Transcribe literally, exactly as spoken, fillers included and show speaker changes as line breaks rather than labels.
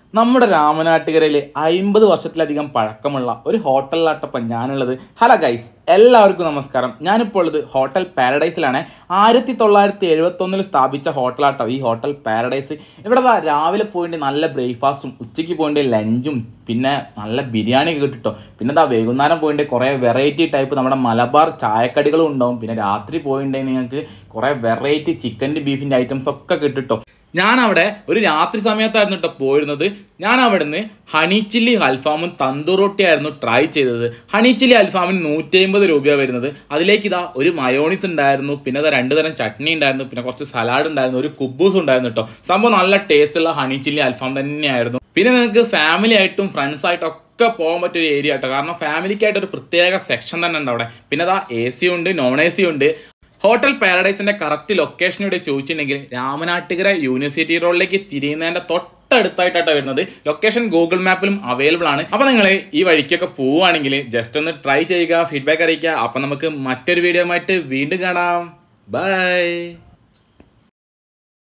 നമ്മുടെ രാമനാട്ടുകരയിൽ അമ്പത് വർഷത്തിലധികം പഴക്കമുള്ള ഒരു ഹോട്ടലിലാട്ടപ്പം ഞാനുള്ളത്. ഹലോ ഗൈസ്, എല്ലാവർക്കും നമസ്കാരം. ഞാനിപ്പോൾ ഉള്ളത് ഹോട്ടൽ പാരഡൈസിലാണ്. ആയിരത്തി തൊള്ളായിരത്തി എഴുപത്തി ഒന്നിൽ സ്ഥാപിച്ച ഹോട്ടലാട്ടോ ഈ ഹോട്ടൽ പാരഡൈസ്. ഇവിടെ രാവിലെ പോയിട്ട് നല്ല ബ്രേക്ക്ഫാസ്റ്റും, ഉച്ചയ്ക്ക് പോയിട്ട് ലഞ്ചും, പിന്നെ നല്ല ബിരിയാണി ഒക്കെ കിട്ടിട്ടോ. പിന്നെ എന്താ വൈകുന്നേരം പോയിട്ട് കുറേ വെറൈറ്റി ടൈപ്പ് നമ്മുടെ മലബാർ ചായക്കടികളും ഉണ്ടാവും. പിന്നെ രാത്രി പോയിട്ടുണ്ടെങ്കിൽ നിങ്ങൾക്ക് കുറേ വെറൈറ്റി ചിക്കൻ്റെ ബീഫിൻ്റെ ഐറ്റംസ് ഒക്കെ കിട്ടിട്ടോ. ഞാൻ അവിടെ ഒരു രാത്രി സമയത്തായിരുന്നു കേട്ടോ പോയിരുന്നത്. ഞാൻ അവിടെ നിന്ന് ഹണി ചില്ലി അൽഫാമും തന്തൂർ റൊട്ടിയായിരുന്നു ട്രൈ ചെയ്തത്. ഹണി ചില്ലി അൽഫാമിന് നൂറ്റി അമ്പത് രൂപയാണ് വരുന്നത്. അതിലേക്ക് ഇതാ ഒരു മയോണീസ് ഉണ്ടായിരുന്നു, പിന്നെ ഇതാ രണ്ട് തരം ചട്നി ഉണ്ടായിരുന്നു, പിന്നെ കുറച്ച് സലാഡ് ഉണ്ടായിരുന്നു, ഒരു കുബൂസ് ഉണ്ടായിരുന്നു കേട്ടോ. സംഭവം നല്ല ടേസ്റ്റുള്ള ഹണി ചില്ലി അൽഫാം തന്നെയായിരുന്നു. പിന്നെ നിങ്ങൾക്ക് ഫാമിലി ആയിട്ടും ഫ്രണ്ട്സ് ആയിട്ടും ഒക്കെ പോകാൻ പറ്റിയൊരു ഏരിയ കേട്ടോ. കാരണം ഫാമിലിക്കായിട്ട് ഒരു പ്രത്യേക സെക്ഷൻ തന്നെ ഉണ്ട് അവിടെ. പിന്നെ ഇതാ എ സി ഉണ്ട്, നോൺ എ സി ഉണ്ട്. ഹോട്ടൽ പാരഡൈസിന്റെ കറക്റ്റ് ലൊക്കേഷൻ ഇവിടെ ചോദിച്ചിട്ടുണ്ടെങ്കിൽ രാമനാട്ടുകര യൂണിവേഴ്സിറ്റി റോഡിലേക്ക് തിരിയുന്നതിന്റെ തൊട്ടടുത്തായിട്ടാണ് വരുന്നത്. ലൊക്കേഷൻ ഗൂഗിൾ മാപ്പിലും അവൈലബിൾ ആണ്. അപ്പൊ നിങ്ങൾ ഈ വഴിക്കൊക്കെ പോവുകയാണെങ്കിൽ ജസ്റ്റ് ഒന്ന് ട്രൈ ചെയ്യുക, ഫീഡ്ബാക്ക് അറിയിക്കുക. അപ്പൊ നമുക്ക് മറ്റൊരു വീഡിയോ ആയിട്ട് വീണ്ടും കാണാം. ബൈ.